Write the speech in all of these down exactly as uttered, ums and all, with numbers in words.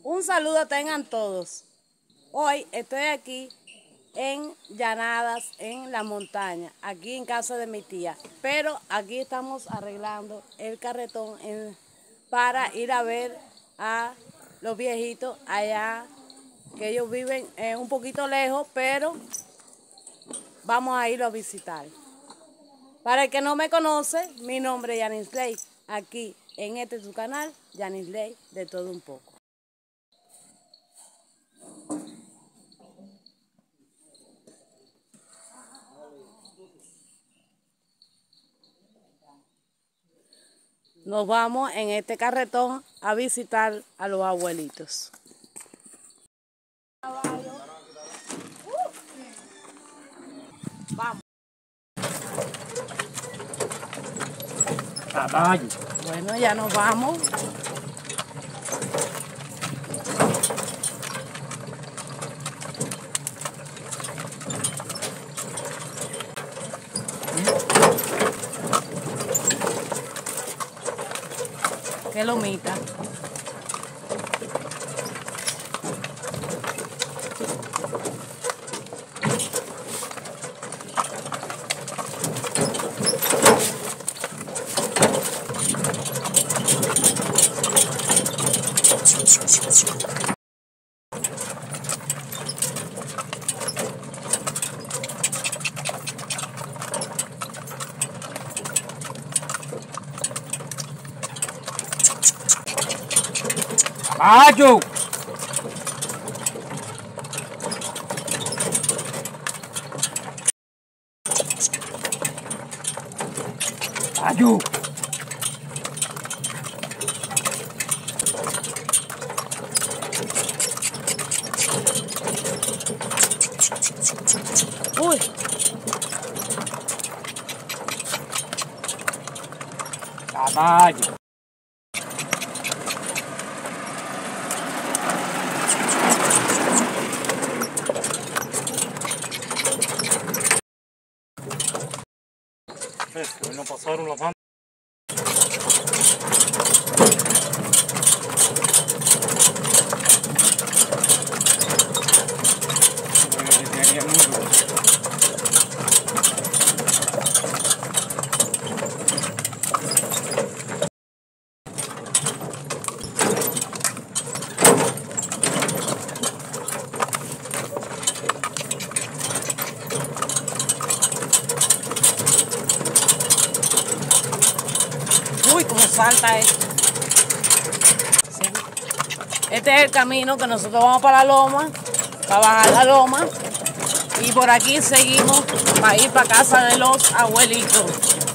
Un saludo tengan todos. Hoy estoy aquí en Llanadas, en la montaña, aquí en casa de mi tía. Pero aquí estamos arreglando el carretón en, para ir a ver a los viejitos allá, que ellos viven eh, un poquito lejos, pero vamos a irlo a visitar. Para el que no me conoce, mi nombre es Yanisley, aquí en este su canal, Yanisley de todo un poco. Nos vamos en este carretón a visitar a los abuelitos. Vamos. Caballo. Bueno, ya nos vamos. Qué lomita. Caballo. Caballo. Uy. Caballo. Es que hoy no pasaron la banda. Uy, cómo salta esto. Sí. Este es el camino que nosotros vamos para la loma, para bajar la loma. Y por aquí seguimos para ir para casa de los abuelitos.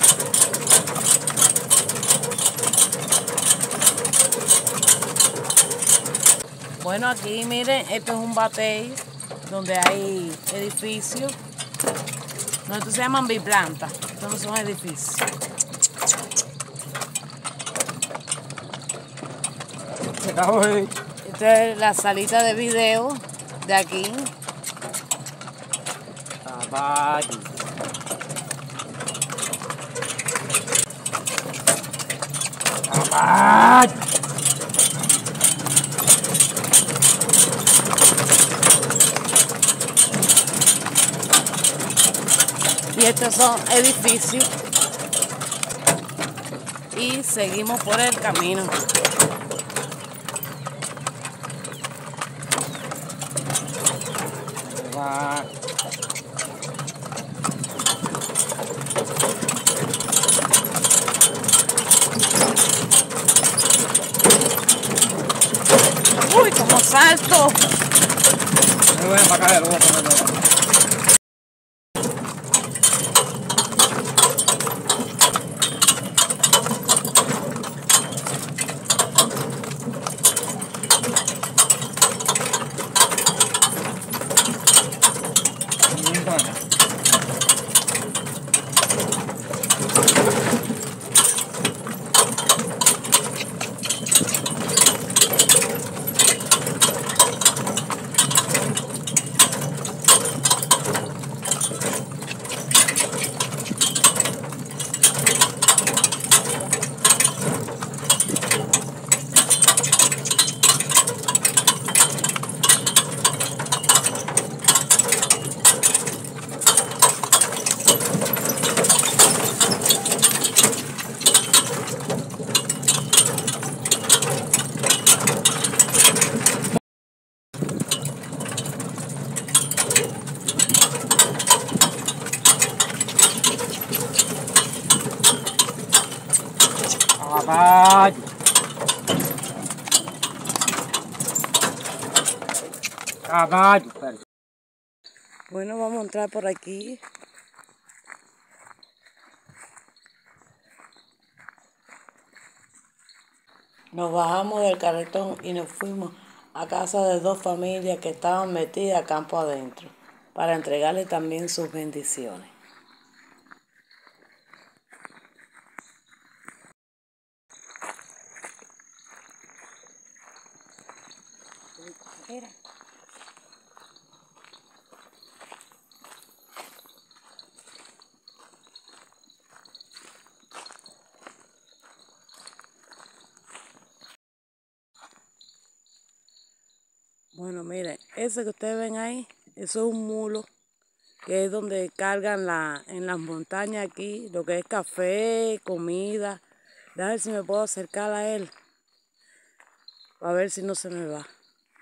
Bueno, aquí miren, esto es un batey donde hay edificios. No, estos se llaman biplantas, estos no son edificios. Esta es la salita de video de aquí. Caballo. Caballo. Y estos son edificios. Y seguimos por el camino. Va. Uy, como salto. Me voy a empacar, lo voy a poner todo. Caballo, perro. Bueno, vamos a entrar por aquí. Nos bajamos del carretón y nos fuimos a casa de dos familias que estaban metidas campo adentro para entregarle también sus bendiciones. Mira. Bueno, miren, ese que ustedes ven ahí, eso es un mulo, que es donde cargan la, en las montañas aquí, lo que es café, comida. Déjame ver si me puedo acercar a él, a ver si no se me va.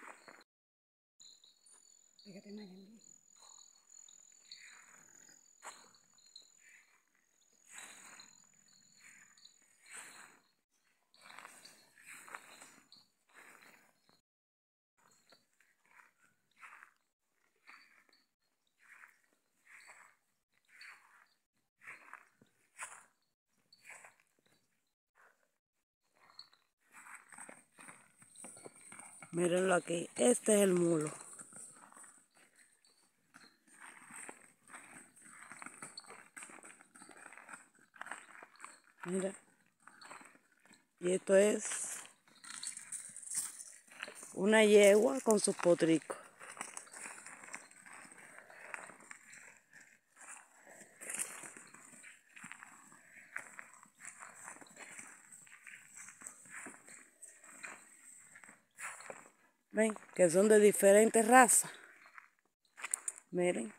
Mírenlo aquí, este es el mulo. Mira. Y esto es una yegua con sus potricos. Ven, que son de diferentes razas. Miren.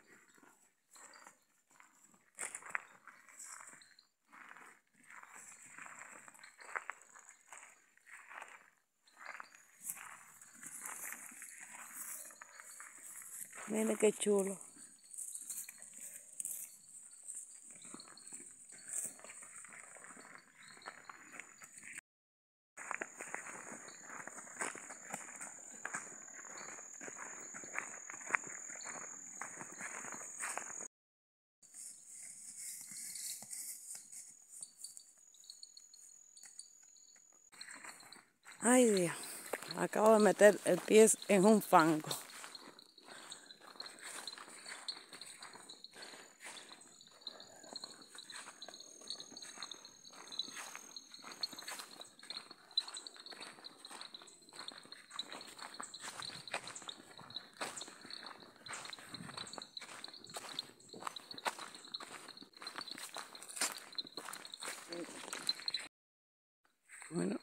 Miren qué chulo. Ay, Dios, acabo de meter el pie en un fango. Bueno.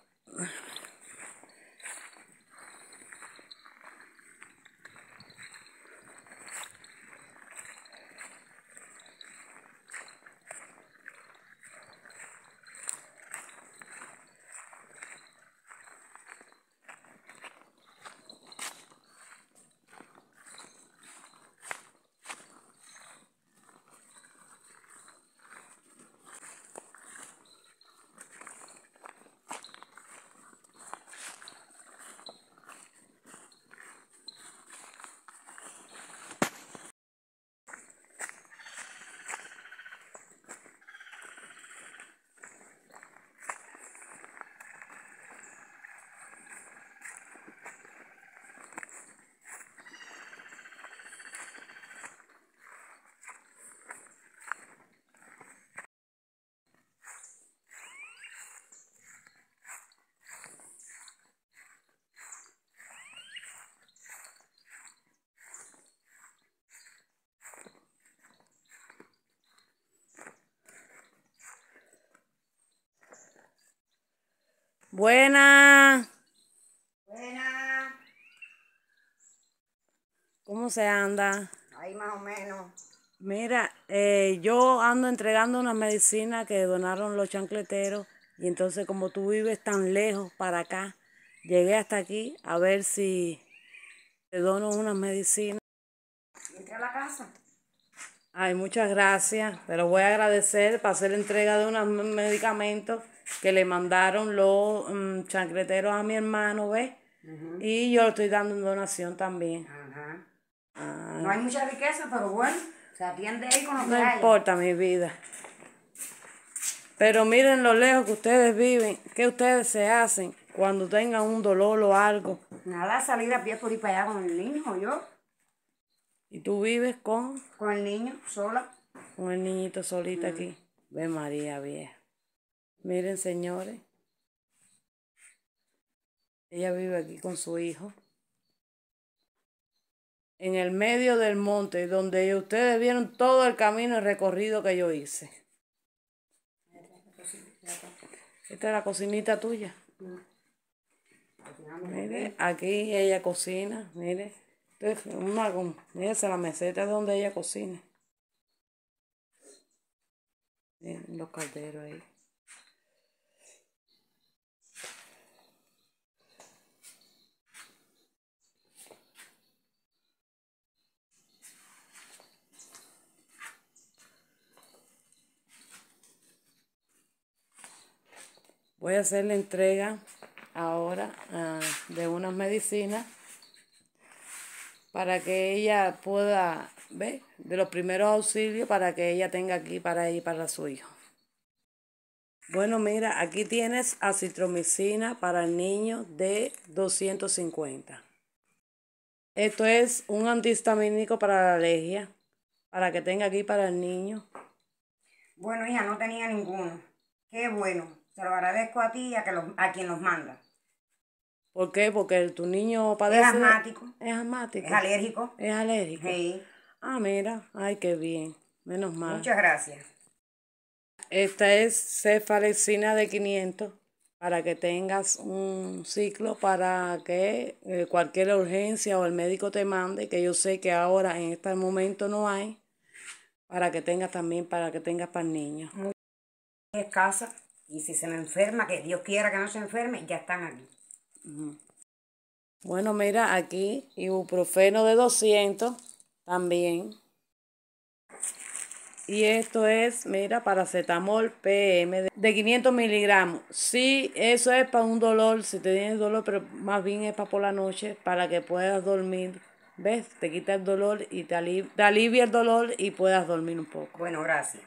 Buena. Buena, ¿Cómo se anda? ahí más o menos. Mira, eh, yo ando entregando unas medicinas que donaron los chancleteros y entonces como tú vives tan lejos para acá, llegué hasta aquí a ver si te dono unas medicinas. Entré a la casa. Ay, muchas gracias. Te lo voy a agradecer para hacer entrega de unos medicamentos que le mandaron los um, chancleteros a mi hermano, ¿ves? Uh-huh. Y yo lo estoy dando en donación también. Ajá. Ah, No hay mucha riqueza, pero bueno, se atiende ahí con lo que no haya. importa, mi vida. Pero miren lo lejos que ustedes viven, que ustedes se hacen cuando tengan un dolor o algo. Nada, salir a pie por ir para allá con el niño, o yo, Y tú vives con, con el niño, sola. con el niñito solita aquí. Ve María vieja. Miren, señores. Ella vive aquí con su hijo. En el medio del monte, donde ustedes vieron todo el camino y recorrido que yo hice. Esta es la cocinita tuya. Mire, aquí ella cocina, mire. Entonces, una, mire, esa es la meseta donde ella cocina. Miren los calderos ahí. Voy a hacer la entrega ahora uh, de unas medicinas para que ella pueda ver de los primeros auxilios para que ella tenga aquí para ir para su hijo. Bueno, mira, aquí tienes acitromicina para el niño de doscientos cincuenta. Esto es un antihistamínico para la alergia, para que tenga aquí para el niño. Bueno, hija, no tenía ninguno. Qué bueno. Se lo agradezco a ti y a, que los, a quien los manda. ¿Por qué? Porque tu niño padece... Es asmático. De... Es asmático. Es alérgico. Es alérgico. Sí. Ah, mira. Ay, qué bien. Menos mal. Muchas gracias. Esta es cefalexina de quinientos para que tengas un ciclo para que eh, cualquier urgencia o el médico te mande, que yo sé que ahora en este momento no hay, para que tengas también, para que tengas para el niño. Muy escasa. Y si se me enferma, que Dios quiera que no se enferme, ya están aquí. Uh-huh. Bueno, mira, aquí ibuprofeno de doscientos también. Y esto es, mira, paracetamol P M de quinientos miligramos. Sí, eso es para un dolor, si te tienes dolor, pero más bien es para por la noche, para que puedas dormir. ¿Ves? Te quita el dolor y te alivia, te alivia el dolor y puedas dormir un poco. Bueno, gracias.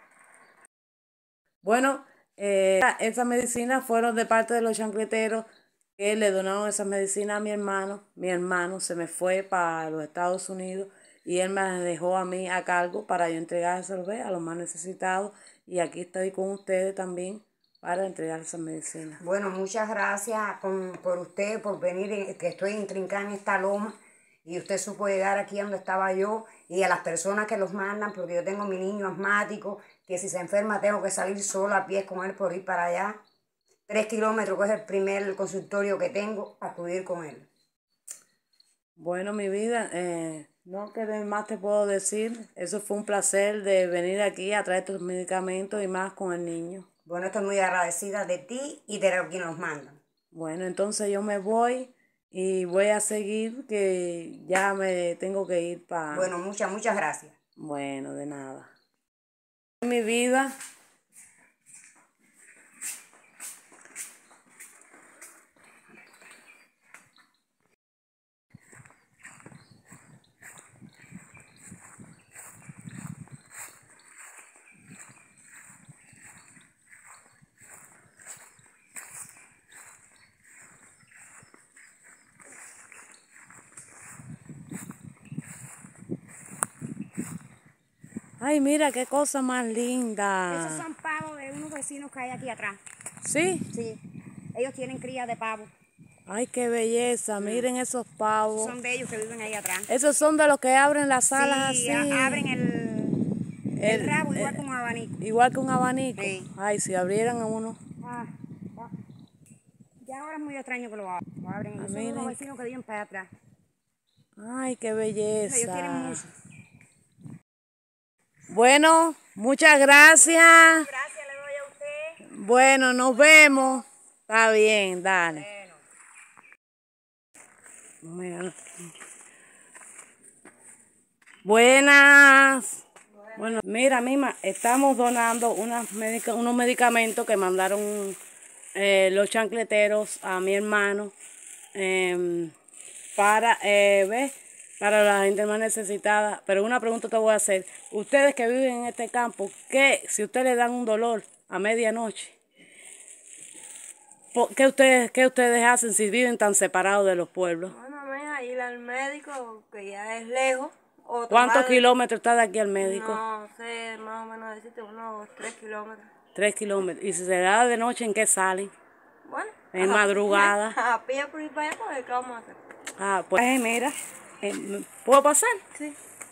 Bueno, eh, esas medicinas fueron de parte de los chancleteros que le donaron esas medicinas a mi hermano. Mi hermano se me fue para los Estados Unidos y él me las dejó a mí a cargo para yo entregárselos a los más necesitados. Y aquí estoy con ustedes también para entregar esas medicinas. Bueno, muchas gracias con, por usted, por venir, en, que estoy intrincada en esta loma. Y usted supo llegar aquí donde estaba yo y a las personas que los mandan, porque yo tengo mi niño asmático, que si se enferma tengo que salir sola a pie con él por ir para allá. Tres kilómetros, que es el primer consultorio que tengo, a acudir con él. Bueno, mi vida, eh, no que más te puedo decir. Eso fue un placer de venir aquí a traer tus medicamentos y más con el niño. Bueno, estoy muy agradecida de ti y de quien los mandan. Bueno, entonces yo me voy. Y voy a seguir, que ya me tengo que ir para... Bueno, muchas, muchas gracias. Bueno, de nada. En mi vida... Ay, mira, qué cosa más linda. Esos son pavos de unos vecinos que hay aquí atrás. ¿Sí? Sí. Ellos tienen cría de pavos. Ay, qué belleza. Mm. Miren esos pavos. Son de ellos que viven ahí atrás. Esos son de los que abren las alas sí, así. abren el, el, el rabo igual el, que un abanico. Igual que un abanico. Sí. Ay, si abrieran a uno. Ah, ah. Ya ahora es muy extraño que lo abran. Lo abren ellos. Son unos vecinos que viven para atrás. Ay, qué belleza. Ellos tienen mucho. Bueno, muchas gracias. Bueno, gracias le doy a usted. Bueno, nos vemos. Está bien, dale. Bueno. Buenas. Bueno, mira, Mima, estamos donando unas medica, unos medicamentos que mandaron eh, los chancleteros a mi hermano eh, para, eh, ¿ves? para la gente más necesitada. Pero una pregunta te voy a hacer. Ustedes que viven en este campo, ¿qué, si ustedes le dan un dolor a medianoche, ¿qué ustedes, qué ustedes hacen si viven tan separados de los pueblos? Bueno, mira, ir al médico, que ya es lejos. O ¿Cuántos tomar- kilómetros está de aquí al médico? No sé, más o menos decirte unos tres kilómetros. Tres kilómetros. ¿Y si se da de noche, en qué salen? Bueno. En a- madrugada. A pie por ahí para allá, pues, ¿qué vamos a hacer? Ah, pues eh, mira, eh, ¿puedo pasar? Sí.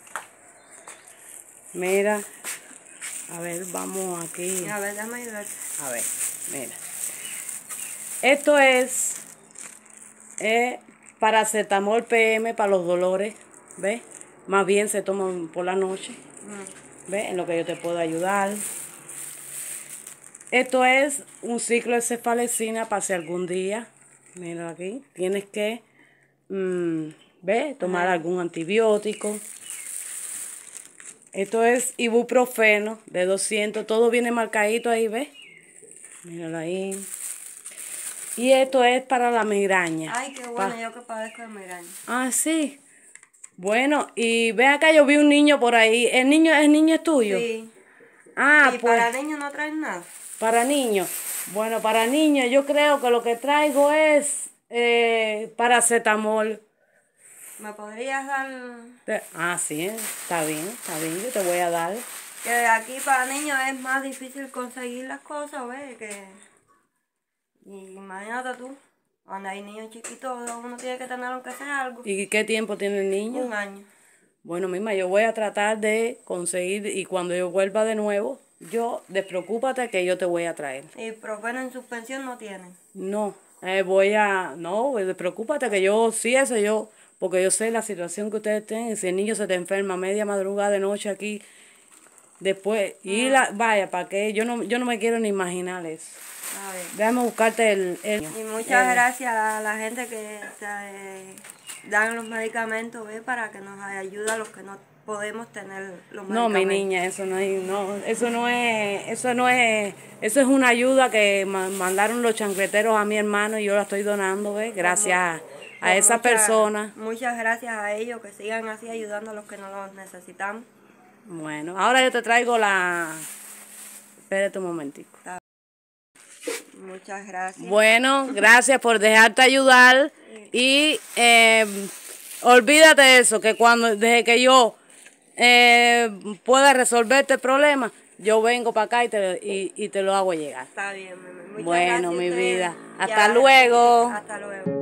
Mira, a ver, vamos aquí. A ver, déjame ayudarte. A ver, mira. Esto es eh, paracetamol P M para los dolores, ¿ves? Más bien se toman por la noche, Mm. ¿ves? En lo que yo te puedo ayudar. Esto es un ciclo de cefalecina para si algún día, mira aquí, tienes que, mm, ¿ves? Tomar algún antibiótico. Esto es ibuprofeno de doscientos, todo viene marcadito ahí, ¿ves? Míralo ahí. Y esto es para la migraña. Ay, qué bueno, Pa- yo que padezco de migraña. Ah, sí. Bueno, y ve acá, yo vi un niño por ahí. ¿El niño, el niño es tuyo? Sí. Ah, ¿Y pues para niños no traen nada? para niños. Bueno, para niños yo creo que lo que traigo es eh, paracetamol. ¿Me podrías dar? Te- Ah, sí, está bien, está bien, yo te voy a dar. Que aquí para niños es más difícil conseguir las cosas, ¿ves? Que... Y imagínate tú, cuando hay niños chiquitos, uno tiene que tener aunque sea algo. ¿Y qué tiempo tiene el niño? Un año. Bueno, misma, yo voy a tratar de conseguir y cuando yo vuelva de nuevo, yo, despreocúpate que yo te voy a traer. Y profeno en suspensión no tienen. No, eh, voy a, no, despreocúpate que yo sí, eso yo, porque yo sé la situación que ustedes tienen, si el niño se te enferma a media madrugada de noche aquí, después, y la, vaya, ¿para qué? Yo no, yo no me quiero ni imaginar eso. A ver. Déjame buscarte el... el Y muchas el- gracias a la gente que eh, dan los medicamentos, ¿ves? Para que nos ayude a los que no podemos tener los No, mi medicamentos. niña, eso no es, no, eso no es, eso no es, eso es una ayuda que ma- mandaron los chancleteros a mi hermano y yo la estoy donando, ¿ves? Gracias a, a Pues esa muchas- persona. Muchas gracias a ellos que sigan así ayudando a los que no los necesitamos. Bueno, ahora yo te traigo la... Espérate un momentico. Muchas gracias. Bueno, gracias por dejarte ayudar y eh, olvídate de eso, que cuando, desde que yo eh, pueda resolverte el problema, yo vengo para acá y te, y, y te lo hago llegar. Está bien, mami. Muchas Bueno, gracias a mi ustedes. vida. Ya. Hasta luego. Hasta luego.